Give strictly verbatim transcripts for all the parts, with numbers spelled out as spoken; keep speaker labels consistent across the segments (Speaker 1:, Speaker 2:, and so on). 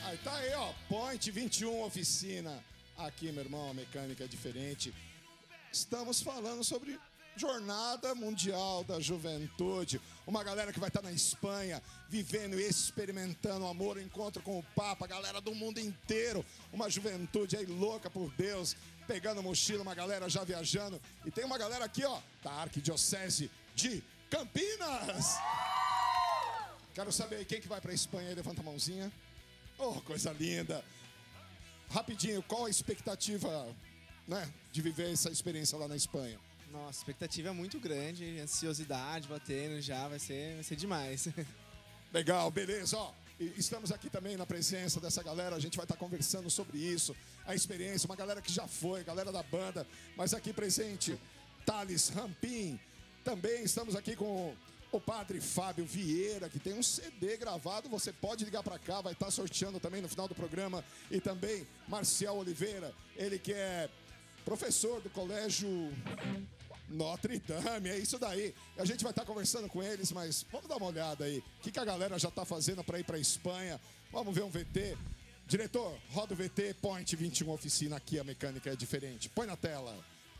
Speaker 1: Aí tá aí, ó, Point vinte e um Oficina. Aqui, meu irmão, a mecânica é diferente. Estamos falando sobre Jornada Mundial da Juventude. Uma galera que vai estar na Espanha, vivendo e experimentando o amor, o encontro com o Papa, a galera do mundo inteiro. Uma juventude aí louca por Deus, pegando mochila, uma galera já viajando. E tem uma galera aqui, ó, da Arquidiocese de Campinas. Quero saber aí quem que vai pra Espanha aí, levanta a mãozinha. Oh, coisa linda. Rapidinho, qual a expectativa, né, de viver essa experiência lá na Espanha?
Speaker 2: Nossa, a expectativa é muito grande, ansiosidade batendo já, vai ser, vai ser demais.
Speaker 1: Legal, beleza, ó. E estamos aqui também na presença dessa galera, a gente vai estar conversando sobre isso, a experiência, uma galera que já foi, galera da banda, mas aqui presente, Thales Rampim. Também estamos aqui com o padre Fábio Vieira, que tem um C D gravado, você pode ligar para cá, vai estar sorteando também no final do programa. E também Marcial Oliveira, ele que é professor do colégio Notre Dame, é isso daí. A gente vai estar conversando com eles, mas vamos dar uma olhada aí. O que, que a galera já está fazendo para ir para Espanha? Vamos ver um V T. Diretor, roda o V T, Point vinte e um Oficina, aqui a mecânica é diferente. Põe na tela.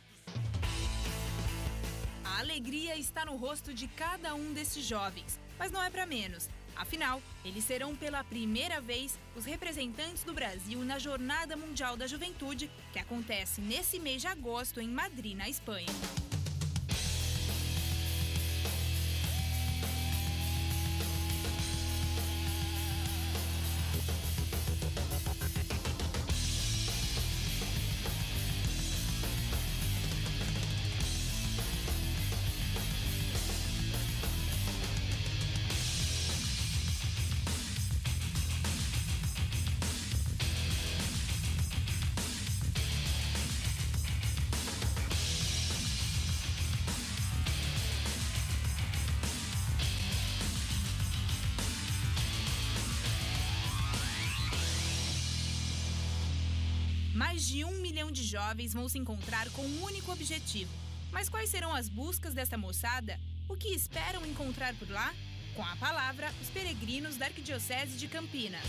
Speaker 3: A alegria está no rosto de cada um desses jovens, mas não é para menos. Afinal, eles serão pela primeira vez os representantes do Brasil na Jornada Mundial da Juventude, que acontece nesse mês de agosto em Madrid, na Espanha. Mais de um milhão de jovens vão se encontrar com um único objetivo. Mas quais serão as buscas dessa moçada? O que esperam encontrar por lá? Com a palavra, os peregrinos da Arquidiocese de Campinas.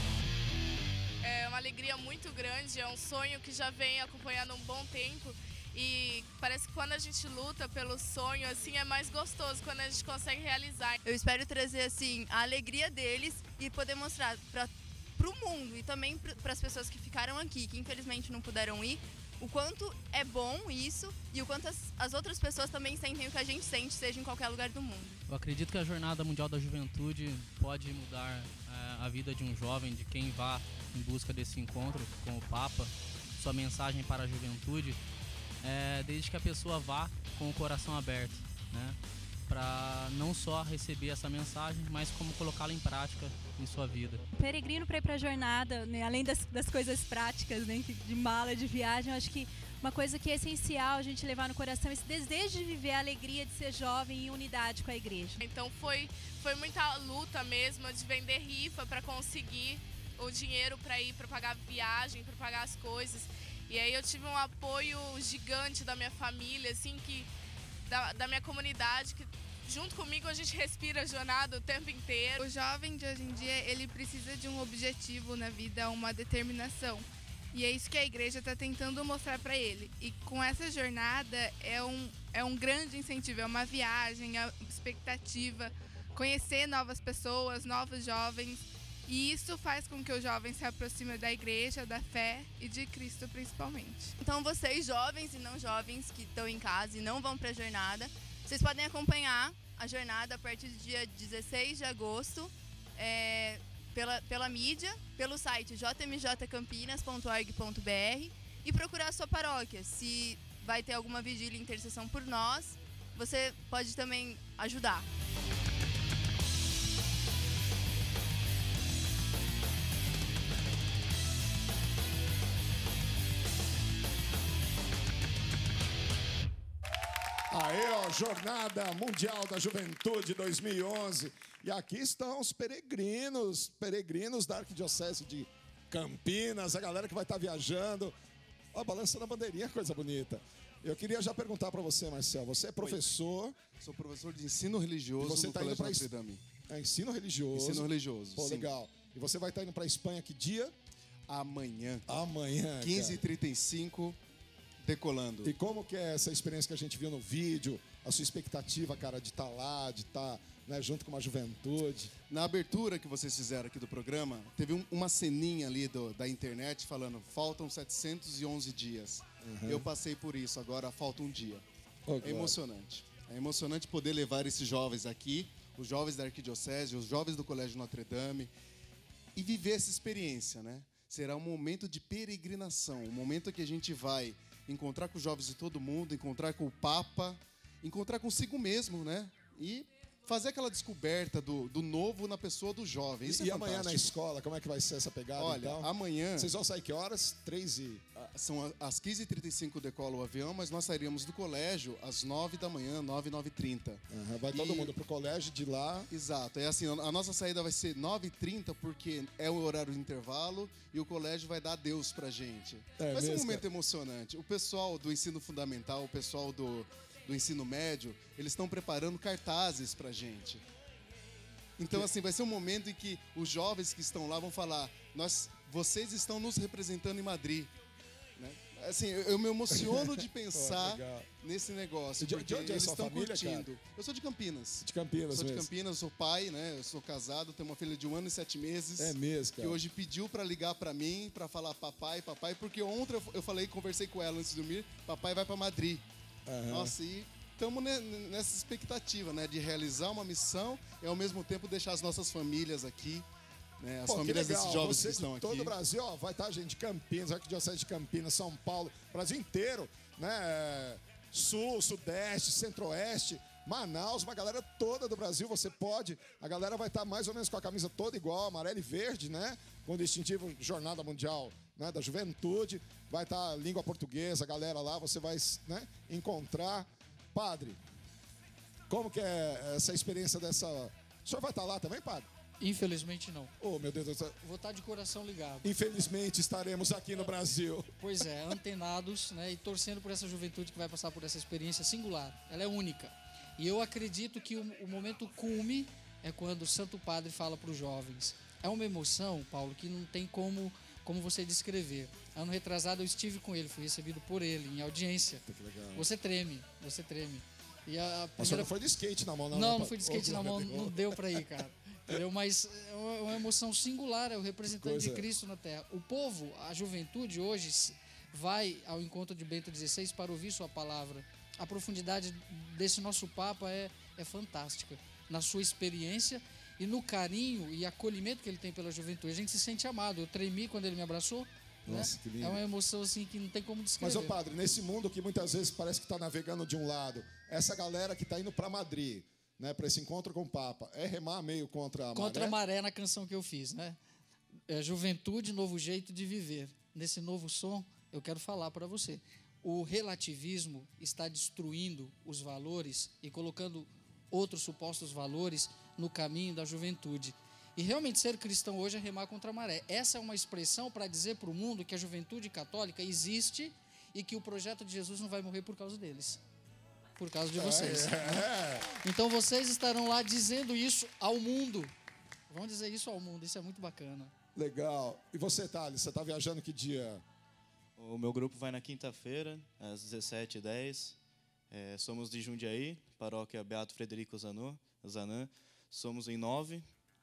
Speaker 4: É uma alegria muito grande, é um sonho que já vem acompanhando um bom tempo. E parece que quando a gente luta pelo sonho, assim, é mais gostoso quando a gente consegue realizar.
Speaker 5: Eu espero trazer, assim, a alegria deles e poder mostrar para para o mundo e também para as pessoas que ficaram aqui, que infelizmente não puderam ir, o quanto é bom isso e o quanto as, as outras pessoas também sentem o que a gente sente, seja em qualquer lugar do mundo.
Speaker 6: Eu acredito que a Jornada Mundial da Juventude pode mudar é, a vida de um jovem, de quem vá em busca desse encontro com o Papa, sua mensagem para a juventude, é, desde que a pessoa vá com o coração aberto, né? Para não só receber essa mensagem, mas como colocá-la em prática em sua vida.
Speaker 7: O peregrino para ir para a jornada, né, além das, das coisas práticas, né, de mala, de viagem, eu acho que uma coisa que é essencial a gente levar no coração é esse desejo de viver a alegria de ser jovem em unidade com a igreja.
Speaker 4: Então foi, foi muita luta mesmo de vender rifa para conseguir o dinheiro para ir, para pagar a viagem, para pagar as coisas. E aí eu tive um apoio gigante da minha família, assim, que Da, da minha comunidade, que junto comigo a gente respira a jornada o tempo inteiro.
Speaker 8: O jovem de hoje em dia, ele precisa de um objetivo na vida, uma determinação. E é isso que a igreja está tentando mostrar para ele. E com essa jornada é um, é um grande incentivo, é uma viagem, é expectativa, conhecer novas pessoas, novos jovens. E isso faz com que o jovem se aproxime da igreja, da fé e de Cristo principalmente.
Speaker 5: Então vocês jovens e não jovens que estão em casa e não vão para a jornada, vocês podem acompanhar a jornada a partir do dia dezesseis de agosto é, pela, pela mídia, pelo site j m j campinas ponto org ponto b r e procurar a sua paróquia. Se vai ter alguma vigília e intercessão por nós, você pode também ajudar.
Speaker 1: Aê, ó, Jornada Mundial da Juventude dois mil e onze. E aqui estão os peregrinos, peregrinos da Arquidiocese de Campinas, a galera que vai estar viajando. Ó, balançando a bandeirinha, coisa bonita. Eu queria já perguntar para você, Marcel, você é professor...
Speaker 9: Oi. Sou professor de ensino religioso
Speaker 1: você
Speaker 9: no
Speaker 1: tá indo
Speaker 9: Colégio
Speaker 1: pra
Speaker 9: Notre Dame.
Speaker 1: É ensino religioso.
Speaker 9: Ensino religioso,
Speaker 1: Pô,
Speaker 9: sim.
Speaker 1: legal. E você vai estar indo para a Espanha que dia?
Speaker 9: Amanhã.
Speaker 1: Amanhã,
Speaker 9: quinze e
Speaker 1: cara.
Speaker 9: trinta e cinco, decolando.
Speaker 1: E como que é essa experiência que a gente viu no vídeo? A sua expectativa, cara, de estar lá, de estar, né, junto com uma juventude?
Speaker 9: Na abertura que vocês fizeram aqui do programa, teve um- uma ceninha ali do- da internet falando faltam setecentos e onze dias.
Speaker 1: Uhum.
Speaker 9: Eu passei por isso, agora falta um dia.
Speaker 1: Oh,
Speaker 9: É
Speaker 1: glória.
Speaker 9: emocionante. É emocionante poder levar esses jovens aqui, os jovens da Arquidiocese, os jovens do Colégio Notre Dame, e viver essa experiência, né? Será um momento de peregrinação, um momento que a gente vai encontrar com os jovens de todo mundo, encontrar com o Papa, encontrar consigo mesmo, né? E fazer aquela descoberta do, do novo na pessoa do jovem. Isso
Speaker 1: E
Speaker 9: é
Speaker 1: amanhã na
Speaker 9: fantástico.
Speaker 1: escola, como é que vai ser essa pegada,
Speaker 9: Olha,
Speaker 1: então?
Speaker 9: amanhã
Speaker 1: Vocês vão sair que horas? Três e...
Speaker 9: ah, são a- às quinze e trinta e cinco decola o avião, mas nós sairíamos do colégio às nove da manhã, nove, nove e trinta.
Speaker 1: Aham, vai todo
Speaker 9: E-
Speaker 1: mundo pro colégio, de lá...
Speaker 9: Exato. É assim, a nossa saída vai ser nove e trinta porque é o horário do intervalo e o colégio vai dar adeus pra gente.
Speaker 1: É
Speaker 9: vai ser um
Speaker 1: mesmo,
Speaker 9: momento emocionante. O pessoal do ensino fundamental, o pessoal do, do ensino médio, eles estão preparando cartazes pra gente. Então, assim, vai ser um momento em que os jovens que estão lá vão falar: nós, vocês estão nos representando em Madrid. Né? Assim, eu, eu me emociono de pensar
Speaker 1: legal.
Speaker 9: nesse negócio.
Speaker 1: De- de
Speaker 9: porque
Speaker 1: onde é
Speaker 9: eles
Speaker 1: sua
Speaker 9: estão
Speaker 1: família,
Speaker 9: curtindo. Eu sou de Campinas.
Speaker 1: De Campinas
Speaker 9: Sou de
Speaker 1: mesmo.
Speaker 9: Campinas, sou pai, né? Eu sou casado, tenho uma filha de um ano e sete meses.
Speaker 1: É mesmo,
Speaker 9: Que
Speaker 1: cara.
Speaker 9: hoje pediu pra ligar pra mim, pra falar papai, papai, porque ontem eu- eu falei, conversei com ela antes de dormir, papai vai pra Madrid.
Speaker 1: Aham.
Speaker 9: Nossa, e estamos nessa expectativa, né? De realizar uma missão e ao mesmo tempo deixar as nossas famílias aqui, né? As
Speaker 1: Pô, que
Speaker 9: famílias
Speaker 1: legal.
Speaker 9: desses jovens
Speaker 1: Você
Speaker 9: que estão
Speaker 1: de
Speaker 9: aqui.
Speaker 1: todo o Brasil, ó, vai estar gente de Campinas, Arquidiocese de Campinas, São Paulo, Brasil inteiro, né? Sul, Sudeste, Centro-Oeste, Manaus, uma galera toda do Brasil, você pode. A galera vai estar mais ou menos com a camisa toda igual, amarela e verde, né? Com o distintivo Jornada Mundial, né, da Juventude. Vai estar língua portuguesa, a galera lá, você vai, né, encontrar. Padre, como que é essa experiência dessa... O senhor vai estar lá também, padre?
Speaker 10: Infelizmente não.
Speaker 1: Oh, meu Deus do céu.
Speaker 10: Vou estar de coração ligado.
Speaker 1: Infelizmente estaremos aqui no Brasil.
Speaker 10: Pois é, antenados, né, e torcendo por essa juventude que vai passar por essa experiência singular. Ela é única. E eu acredito que o, o momento cume é quando o Santo Padre fala para os jovens. É uma emoção, Paulo, que não tem como, como você descrever. Ano retrasado eu estive com ele, fui recebido por ele em audiência.
Speaker 1: Que legal.
Speaker 10: Você treme, você treme. E a
Speaker 1: Mas o senhor
Speaker 10: primeira...
Speaker 1: não foi de skate na mão, não?
Speaker 10: Não,
Speaker 1: né,
Speaker 10: não fui de skate
Speaker 1: Ô,
Speaker 10: na mão,
Speaker 1: glória a
Speaker 10: não
Speaker 1: Deus.
Speaker 10: deu pra ir, cara. Entendeu? Mas é uma uma emoção singular, é o representante de
Speaker 1: Coisa.
Speaker 10: Cristo na Terra. O povo, a juventude hoje s- vai ao encontro de Bento dezesseis para ouvir sua palavra. A profundidade desse nosso Papa é, é fantástica. Na sua experiência e no carinho e acolhimento que ele tem pela juventude. A gente se sente amado. Eu tremi quando ele me abraçou. né?
Speaker 1: Nossa, que lindo.
Speaker 10: É uma emoção assim que não tem como descrever.
Speaker 1: Mas, ô padre, nesse mundo que muitas vezes parece que está navegando de um lado, essa galera que está indo para Madrid, né, para esse encontro com o Papa, é remar meio contra a
Speaker 10: Contra a
Speaker 1: maré?
Speaker 10: maré na canção que eu fiz, né? É juventude, novo jeito de viver. Nesse novo som, eu quero falar para você. O relativismo está destruindo os valores e colocando outros supostos valores no caminho da juventude. E realmente ser cristão hoje é remar contra a maré. Essa é uma expressão para dizer para o mundo que a juventude católica existe e que o projeto de Jesus não vai morrer por causa deles. Por causa de vocês.
Speaker 1: É.
Speaker 10: Então vocês estarão lá dizendo isso ao mundo. Vão dizer isso ao mundo, isso é muito bacana.
Speaker 1: Legal. E você, Thales, você está viajando que dia?
Speaker 11: O meu grupo vai na quinta-feira, às dezessete e dez. É, somos de Jundiaí, paróquia Beato Frederico Zanon, Zanã. Somos em nove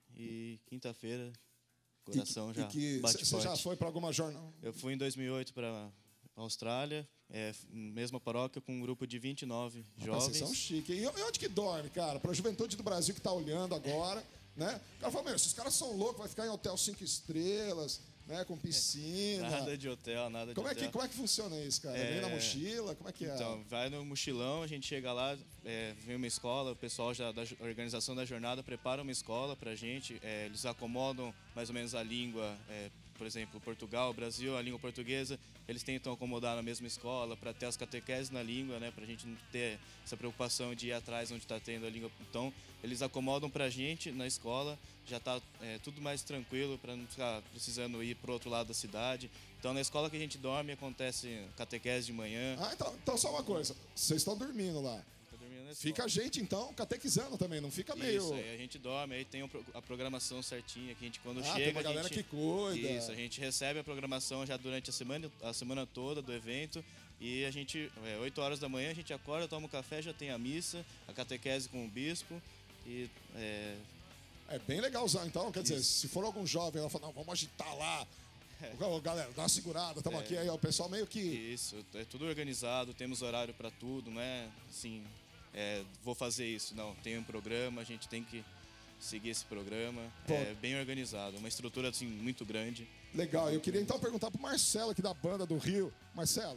Speaker 11: e quinta-feira, coração
Speaker 1: e,
Speaker 11: já
Speaker 1: e que
Speaker 11: bate
Speaker 1: você já
Speaker 11: forte.
Speaker 1: foi para alguma jornada?
Speaker 11: Eu fui em dois mil e oito para a Austrália, é, mesma paróquia com um grupo de vinte e nove
Speaker 1: Rapaz, vocês são
Speaker 11: jovens.
Speaker 1: chiques. E onde que dorme, cara? Para a juventude do Brasil que está olhando agora, né? O cara fala, meu, esses caras são loucos, vai ficar em hotel cinco estrelas, né? Com piscina.
Speaker 11: Nada de hotel, nada de
Speaker 1: Como é, que,
Speaker 11: hotel.
Speaker 1: como é que funciona isso, cara? Vem na
Speaker 11: É,
Speaker 1: mochila? Como é que é?
Speaker 11: Então, vai no mochilão, a gente chega lá, é, vem uma escola, o pessoal já da jo- organização da jornada prepara uma escola pra gente, é, eles acomodam mais ou menos a língua, é, por exemplo, Portugal, Brasil, a língua portuguesa, eles tentam acomodar na mesma escola para ter as catequeses na língua, né, pra gente não ter essa preocupação de ir atrás onde está tendo a língua. Então, eles acomodam pra gente na escola, já tá é, tudo mais tranquilo para não ficar precisando ir pro outro lado da cidade. Então, na escola que a gente dorme, acontece catequese de manhã.
Speaker 1: Ah, então, então só uma coisa. Vocês estão dormindo lá.
Speaker 11: Tá dormindo, escola.
Speaker 1: Fica a gente, então, catequizando também, não fica meio...
Speaker 11: Isso, aí a gente dorme, aí tem a programação certinha, que a gente quando
Speaker 1: Ah,
Speaker 11: chega...
Speaker 1: tem uma
Speaker 11: a
Speaker 1: galera
Speaker 11: gente,
Speaker 1: que cuida.
Speaker 11: Isso, a gente recebe a programação já durante a semana, a semana toda do evento, e a gente, é, oito horas da manhã, a gente acorda, toma um café, já tem a missa, a catequese com o bispo, e... É,
Speaker 1: é bem legalzão, então, quer dizer,
Speaker 11: Isso.
Speaker 1: se for algum jovem, ela fala, não, vamos agitar lá. É. Galera, dá uma segurada, estamos
Speaker 11: É.
Speaker 1: aqui, aí ó, o pessoal meio que...
Speaker 11: Isso, é tudo organizado, temos horário para tudo, não é assim, é, vou fazer isso, não, tem um programa, a gente tem que seguir esse programa,
Speaker 1: Pô.
Speaker 11: é bem organizado, uma estrutura assim muito grande.
Speaker 1: Legal, eu queria então perguntar pro Marcelo aqui da banda do Rio. Marcelo,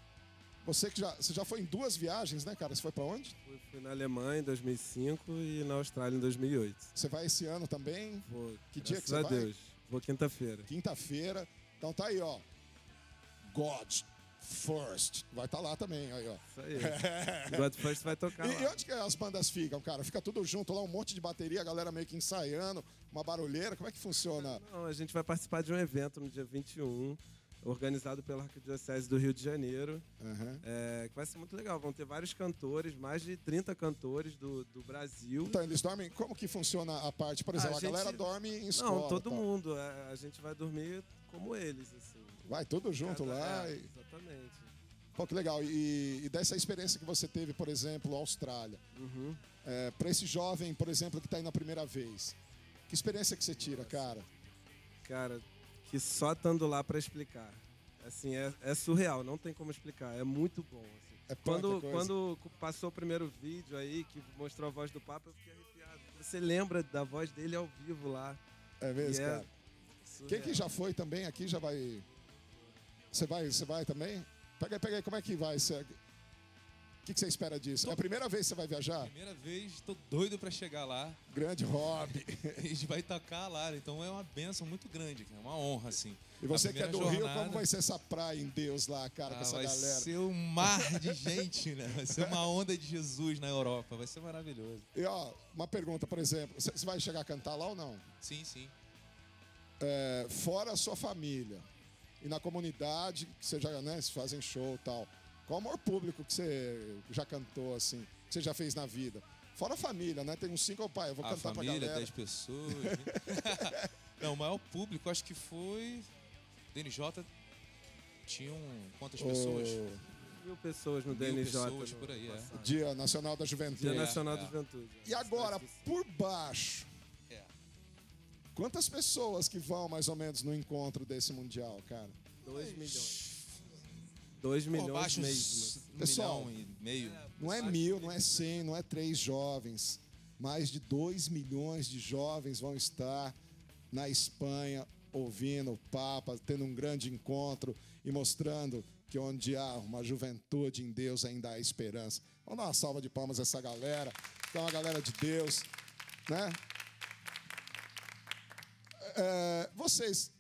Speaker 1: você que já, você já foi em duas viagens, né, cara? Você foi para onde?
Speaker 12: Fui, fui na Alemanha em dois mil e cinco e na Austrália em dois mil e oito.
Speaker 1: Você vai esse ano também?
Speaker 12: Vou,
Speaker 1: que dia que
Speaker 12: graças
Speaker 1: você
Speaker 12: a
Speaker 1: vai?
Speaker 12: Deus. Vou quinta-feira.
Speaker 1: Quinta-feira. Então tá aí, ó. God First. Vai estar tá lá também, aí, ó.
Speaker 12: Isso aí. God First vai tocar
Speaker 1: e,
Speaker 12: lá.
Speaker 1: E onde que as bandas ficam, cara? Fica tudo junto lá, um monte de bateria, a galera meio que ensaiando, uma barulheira. Como é que funciona?
Speaker 12: Não, a gente vai participar de um evento no dia vinte e um, organizado pela Arquidiocese do Rio de Janeiro,
Speaker 1: uhum.
Speaker 12: é, que vai ser muito legal. Vão ter vários cantores, mais de trinta cantores do, do Brasil.
Speaker 1: Então, eles dormem... Como que funciona a parte? Por exemplo, a, a gente... galera dorme em escola.
Speaker 12: Não, todo
Speaker 1: tá?
Speaker 12: mundo. A, a gente vai dormir como eles, assim.
Speaker 1: Vai tudo junto
Speaker 12: Cada...
Speaker 1: lá.
Speaker 12: É,
Speaker 1: e...
Speaker 12: Exatamente.
Speaker 1: Pô, que legal. E, e dessa experiência que você teve, por exemplo, na Austrália,
Speaker 12: uhum.
Speaker 1: é, para esse jovem, por exemplo, que está indo a primeira vez, que experiência que você tira, cara?
Speaker 12: Cara, que só estando lá para explicar. Assim, é, é surreal, não tem como explicar. É muito bom. Assim.
Speaker 1: É
Speaker 12: quando, quando passou o primeiro vídeo aí, que mostrou a voz do Papa, eu fiquei arrepiado. Você lembra da voz dele ao vivo lá.
Speaker 1: É mesmo,
Speaker 12: é
Speaker 1: cara? Surreal. Quem que já foi também aqui já vai... Você vai, você vai também? Pega aí, pega aí, como é que vai? Você... O que, que você espera disso? Tô... É a primeira vez que você vai viajar?
Speaker 13: Primeira vez, tô doido para chegar lá.
Speaker 1: Grande hobby.
Speaker 13: A gente vai tocar lá, então é uma bênção muito grande, é uma honra, assim.
Speaker 1: E você que é do
Speaker 13: jornada...
Speaker 1: Rio, como vai ser essa praia em Deus lá, cara,
Speaker 13: ah,
Speaker 1: com essa
Speaker 13: vai
Speaker 1: galera?
Speaker 13: Vai ser um mar de gente, né? Vai ser uma onda de Jesus na Europa, vai ser maravilhoso.
Speaker 1: E ó, uma pergunta, por exemplo, você vai chegar a cantar lá ou não?
Speaker 13: Sim, sim.
Speaker 1: É, fora a sua família e na comunidade, que você já, né, fazem show e tal, qual o maior público que você já cantou, assim, que você já fez na vida? Fora a família, né? Tem um single, pai, eu vou
Speaker 13: a
Speaker 1: cantar
Speaker 13: família,
Speaker 1: pra galera.
Speaker 13: dez pessoas. Não, o maior público, acho que foi... D N J tinham quantas pessoas?
Speaker 12: Oh. Mil pessoas no
Speaker 13: Mil
Speaker 12: D N J.
Speaker 13: pessoas por aí, é.
Speaker 1: Dia Nacional da Juventude.
Speaker 12: Dia Nacional
Speaker 13: é,
Speaker 12: da
Speaker 13: é.
Speaker 12: Juventude.
Speaker 1: E agora, por baixo,
Speaker 13: é.
Speaker 1: quantas pessoas que vão mais ou menos no encontro desse Mundial, cara?
Speaker 12: Dois milhões. Dois milhões
Speaker 13: baixo,
Speaker 12: mesmo.
Speaker 13: Um
Speaker 1: Pessoal,
Speaker 13: milhão e meio.
Speaker 1: Não é mil, não é cem, não é três jovens. Mais de dois milhões de jovens vão estar na Espanha ouvindo o Papa, tendo um grande encontro e mostrando que onde há uma juventude em Deus ainda há esperança. Vamos dar uma salva de palmas a essa galera, que é uma galera de Deus, né? É, vocês,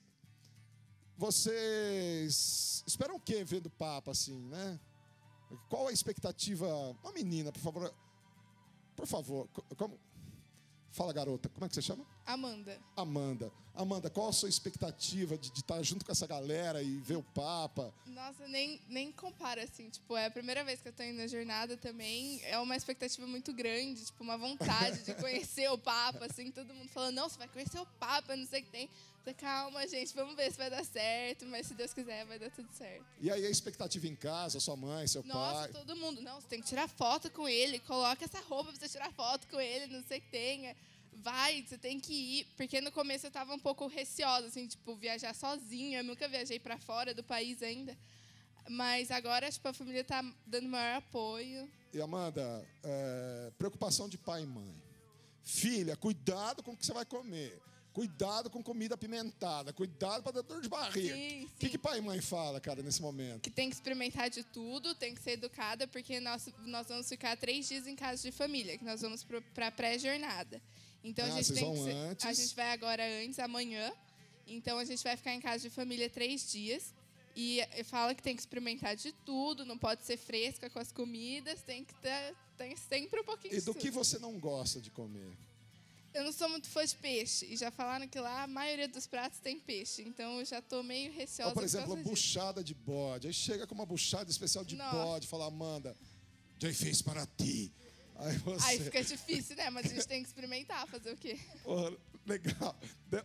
Speaker 1: vocês esperam o quê vendo o Papa assim, né? Qual a expectativa? Uma menina, por favor. Por favor, como... Fala, garota, como é que você chama?
Speaker 8: Amanda.
Speaker 1: Amanda. Amanda, qual a sua expectativa de, de estar junto com essa galera e ver o Papa?
Speaker 8: Nossa, nem, nem compara, assim. Tipo, é a primeira vez que eu tô indo na jornada também. É uma expectativa muito grande, tipo, uma vontade de conhecer o Papa, assim. Todo mundo falando, não, você vai conhecer o Papa, não sei o que tem. Falei, calma, gente, vamos ver se vai dar certo. Mas se Deus quiser, vai dar tudo certo.
Speaker 1: E aí a expectativa em casa, sua mãe, seu
Speaker 8: Nossa,
Speaker 1: pai?
Speaker 8: todo mundo. Não, você tem que tirar foto com ele. Coloca essa roupa pra você tirar foto com ele, não sei o que tenha. Vai, você tem que ir. Porque no começo eu tava um pouco receosa, assim, tipo, viajar sozinha. Eu nunca viajei pra fora do país ainda. Mas agora, tipo, a família tá dando maior apoio.
Speaker 1: E Amanda, é, preocupação de pai e mãe. Filha, cuidado com o que você vai comer. Cuidado com comida apimentada. Cuidado para dar dor de barriga.
Speaker 8: Sim, sim.
Speaker 1: O que, que pai e mãe fala, cara, nesse momento?
Speaker 8: Que tem que experimentar de tudo, tem que ser educada, porque nós, nós vamos ficar três dias em casa de família, que nós vamos para pré-jornada. Então
Speaker 1: Ah,
Speaker 8: a gente
Speaker 1: vocês
Speaker 8: tem
Speaker 1: vão
Speaker 8: que ser,
Speaker 1: antes.
Speaker 8: a gente vai agora antes, amanhã. Então a gente vai ficar em casa de família três dias. E fala que tem que experimentar de tudo, não pode ser fresca com as comidas, tem que ter tem sempre um pouquinho
Speaker 1: E
Speaker 8: de
Speaker 1: do
Speaker 8: tudo.
Speaker 1: que você não gosta de comer?
Speaker 8: Eu não sou muito fã de peixe. E já falaram que lá a maioria dos pratos tem peixe. Então eu já tô meio receosa.
Speaker 1: Ou, por exemplo,
Speaker 8: por causa disso.
Speaker 1: buchada de bode. Aí chega com uma buchada especial de
Speaker 8: Nossa.
Speaker 1: bode e fala, Amanda, já fiz para ti. Aí você...
Speaker 8: Aí fica difícil, né? Mas a gente tem que experimentar, fazer o quê?
Speaker 1: Porra, legal. De...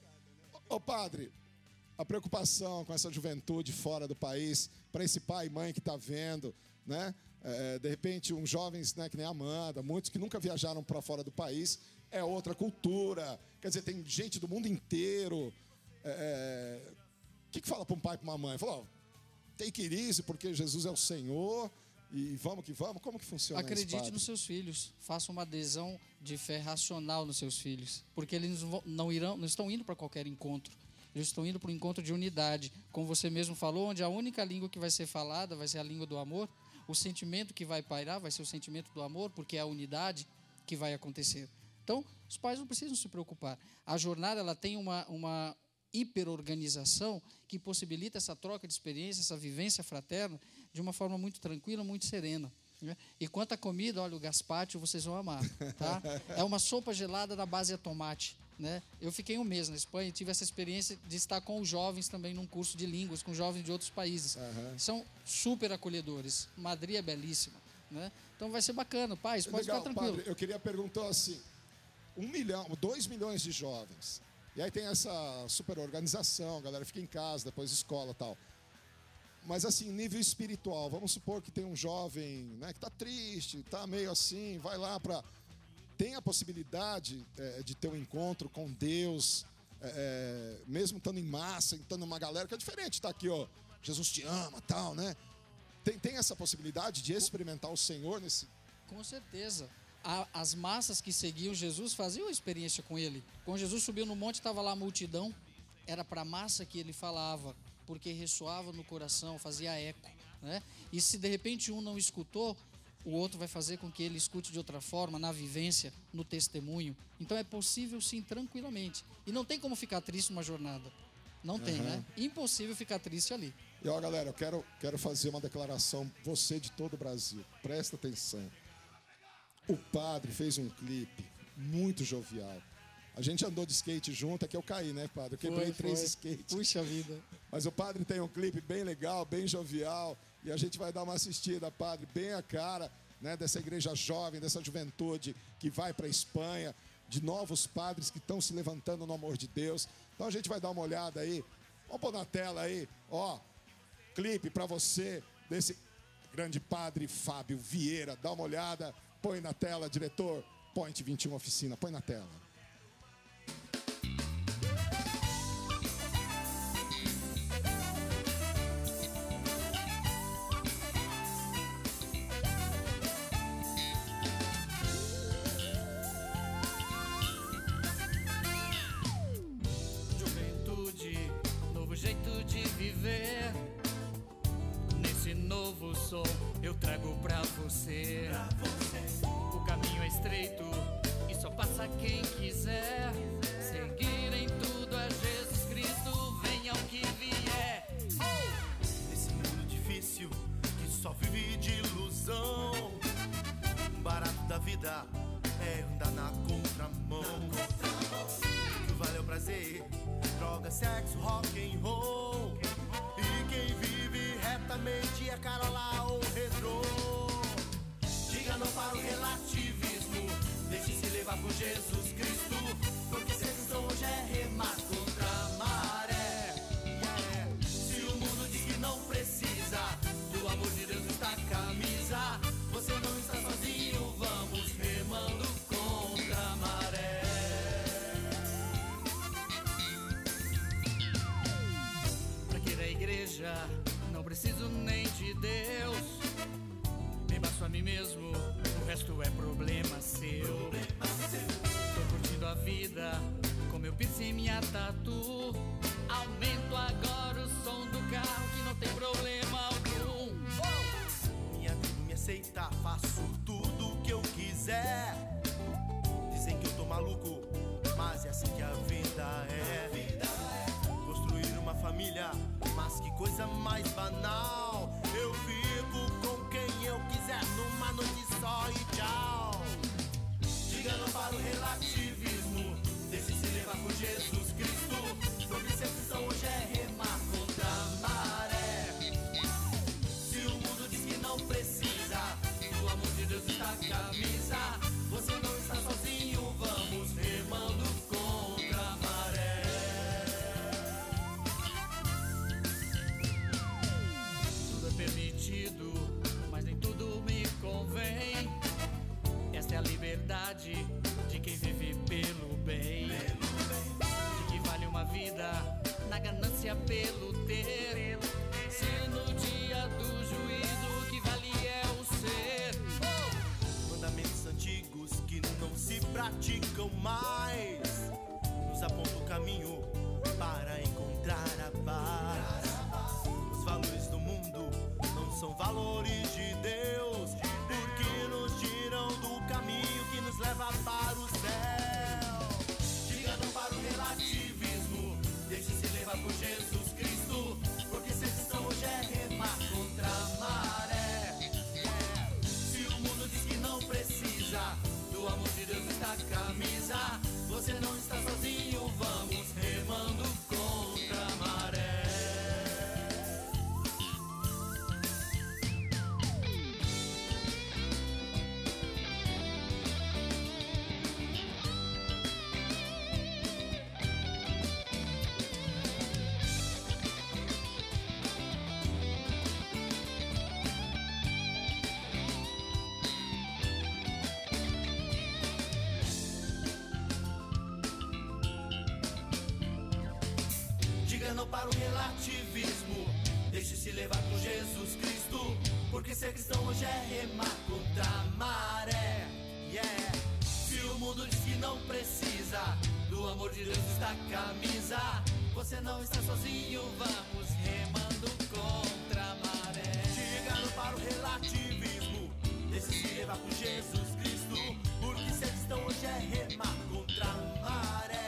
Speaker 1: Ô, padre, a preocupação com essa juventude fora do país, para esse pai e mãe que está vendo, né? É, de repente, uns jovens, né, que nem a Amanda, muitos que nunca viajaram para fora do país, é outra cultura. Quer dizer, tem gente do mundo inteiro. É... O que, que fala para um pai e para uma mãe? Fala, ó, take it easy, porque Jesus é o Senhor e vamos que vamos. Como que funciona isso,
Speaker 10: Acredite
Speaker 1: padre?
Speaker 10: nos seus filhos. Faça uma adesão de fé racional nos seus filhos. Porque eles não, vão- não irão, não estão indo para qualquer encontro. Eles estão indo para um encontro de unidade. Como você mesmo falou, onde a única língua que vai ser falada vai ser a língua do amor. O sentimento que vai pairar vai ser o sentimento do amor, porque é a unidade que vai acontecer. Então, os pais não precisam se preocupar. A jornada ela tem uma, uma hiperorganização que possibilita essa troca de experiência, essa vivência fraterna, de uma forma muito tranquila, muito serena. Né? E quanto à comida, olha, o gazpacho vocês vão amar. Tá? É uma sopa gelada na base de tomate. Né? Eu fiquei um mês na Espanha e tive essa experiência de estar com os jovens também num curso de línguas, com jovens de outros países.
Speaker 1: Uhum.
Speaker 10: São super acolhedores. Madrid é belíssima. Né? Então vai ser bacana. Pais, pode
Speaker 1: Legal,
Speaker 10: ficar tranquilo.
Speaker 1: padre, eu queria perguntar assim, um milhão, dois milhões de jovens, e aí tem essa super organização, a galera fica em casa, depois escola e tal. Mas assim, nível espiritual, vamos supor que tem um jovem, né, que tá triste, tá meio assim, vai lá para... Tem a possibilidade é, de ter um encontro com Deus, é, mesmo estando em massa, estando numa galera, que é diferente, tá aqui, ó, Jesus te ama, tal, né? Tem, tem essa possibilidade de experimentar o Senhor nesse...
Speaker 10: Com certeza. A- as massas que seguiam Jesus faziam a experiência com ele. Quando Jesus subiu no monte, estava lá a multidão. Era para a massa que ele falava, porque ressoava no coração, fazia eco. Né? E se de repente um não escutou, o outro vai fazer com que ele escute de outra forma, na vivência, no testemunho. Então é possível sim, tranquilamente. E não tem como ficar triste numa jornada. Não tem,
Speaker 1: Uhum.
Speaker 10: né? Impossível ficar triste ali.
Speaker 1: E ó, galera, eu quero, quero fazer uma declaração, você de todo o Brasil, presta atenção. O padre fez um clipe muito jovial. A gente andou de skate junto, é que eu caí, né, padre? Eu quebrei
Speaker 10: Foi,
Speaker 1: três
Speaker 10: foi.
Speaker 1: skates.
Speaker 10: Puxa vida.
Speaker 1: Mas o padre tem um clipe bem legal, bem jovial, e a gente vai dar uma assistida, padre, bem a cara, né, dessa igreja jovem, dessa juventude que vai para a Espanha, de novos padres que estão se levantando no amor de Deus. Então a gente vai dar uma olhada aí. Vamos pôr na tela aí, ó, clipe para você desse grande padre Fábio Vieira. Dá uma olhada, põe na tela, diretor. Point vinte e um Oficina, põe na tela.
Speaker 6: Juventude, novo jeito de viver. Nesse novo som eu trago pra você. O caminho é estreito e só passa quem quiser. Seguir em tudo a Jesus Cristo, venha o que vier.
Speaker 14: Nesse mundo difícil que só vive de ilusão, o barato da vida é andar na contramão. O que vale é o prazer, droga, sexo, rock and roll. E quem vive retamente é carola ou retrô. Diga não para o relativismo, deixe-se levar por Jesus Cristo, porque ser cristão hoje é remar contra a maré. Yeah. Se o mundo diz que não precisa do amor de Deus está camisa, você não está sozinho, vamos remando contra a maré.
Speaker 6: Pra que da igreja não preciso nem de Deus. Me basto a mim mesmo, o resto é problema seu. Tô curtindo a vida com meu piercing e minha tatu. Aumento agora o som do carro que não tem problema algum.
Speaker 14: Minha tribo me aceita, faço tudo o que eu quiser. Dizem que eu tô maluco, mas é assim que a vida é. Construir uma família, mas que coisa mais banal. Eu fico com quem eu quiser numa noite só e tchau. Diga não para o relativismo, deixe-se levar por Jesus Cristo, porque ser cristão hoje é remar contra a maré. Se o mundo diz que não precisa do amor de Deus está camisa,
Speaker 15: mostrar na ganância pelo ter. Se no dia do juízo o que vale é o ser.
Speaker 14: Oh! Mandamentos antigos que não se praticam mais nos apontam o caminho para encontrar a paz. Os valores do mundo não são valores de Deus, porque nos tiram do caminho que nos leva para o céu. Diga não para o relativismo, deixe-se levar por Jesus Cristo, porque ser cristão hoje é remar contra a maré. Yeah. Se o mundo diz que não precisa do amor de Deus está camisa, você não está sozinho, vamos remando contra a maré. Não para o relativismo, deixe-se levar por Jesus Cristo, porque ser cristão hoje é remar contra a maré. Yeah. Se o mundo diz que não precisa do amor de Deus está camisa, você não está sozinho, vamos remando contra a maré. Diga não para o relativismo, deixe-se levar por Jesus Cristo, porque ser cristão hoje é remar contra a maré.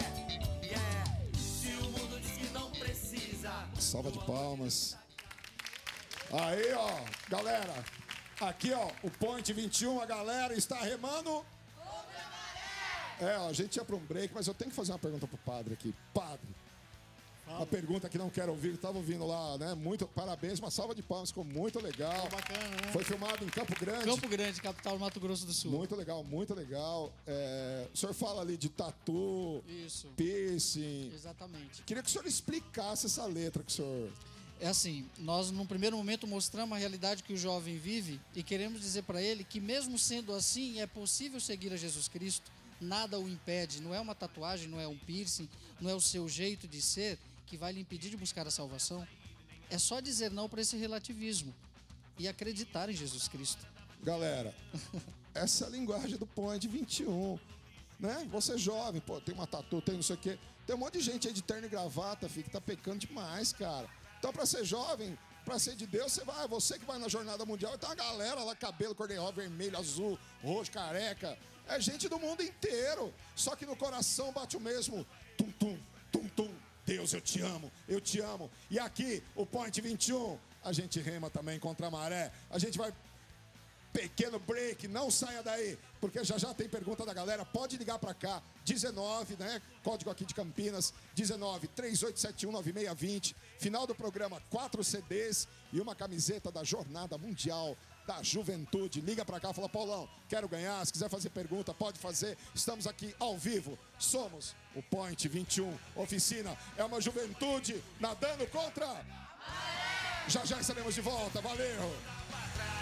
Speaker 1: Salva de palmas. Aí, ó, galera. Aqui, ó, o Point vinte e um, a galera está remando. É, ó, a gente ia para um break, mas eu tenho que fazer uma pergunta pro padre aqui. Padre, uma pergunta que não quero ouvir, estava ouvindo lá, né? Muito, parabéns, uma salva de palmas, ficou muito legal.
Speaker 10: Ficou bacana, né?
Speaker 1: Foi filmado em Campo Grande.
Speaker 10: Campo Grande, capital do Mato Grosso do Sul.
Speaker 1: Muito legal, muito legal. É, o senhor fala ali de tatu,
Speaker 10: Isso.
Speaker 1: piercing.
Speaker 10: Exatamente.
Speaker 1: Queria que o senhor explicasse essa letra que o senhor...
Speaker 10: É assim, nós num primeiro momento mostramos a realidade que o jovem vive e queremos dizer para ele que mesmo sendo assim, é possível seguir a Jesus Cristo, nada o impede, não é uma tatuagem, não é um piercing, não é o seu jeito de ser que vai lhe impedir de buscar a salvação. É só dizer não para esse relativismo e acreditar em Jesus Cristo.
Speaker 1: Galera, essa é a linguagem do Point vinte e um, né? Você é jovem, pô, tem uma tatu, tem não sei o quê. Tem um monte de gente aí de terno e gravata, filho, que tá pecando demais, cara. Então, pra ser jovem, pra ser de Deus, você vai, você que vai na Jornada Mundial, tem uma galera lá, cabelo, cor-de-rosa, vermelho, azul, roxo, careca. É gente do mundo inteiro. Só que no coração bate o mesmo tum-tum, tum-tum. Deus, eu te amo, eu te amo. E aqui, o Point vinte e um, a gente rema também contra a maré. A gente vai... Pequeno break, não saia daí, porque já já tem pergunta da galera. Pode ligar pra cá, dezenove, né? Código aqui de Campinas, dezenove, três oito sete um, nove seis dois zero. Final do programa, quatro C Ds e uma camiseta da Jornada Mundial da Juventude. Liga pra cá, fala, Paulão, quero ganhar. Se quiser fazer pergunta, pode fazer. Estamos aqui ao vivo. Somos o Point vinte e um. Oficina é uma juventude nadando contra. Já já estaremos de volta. Valeu!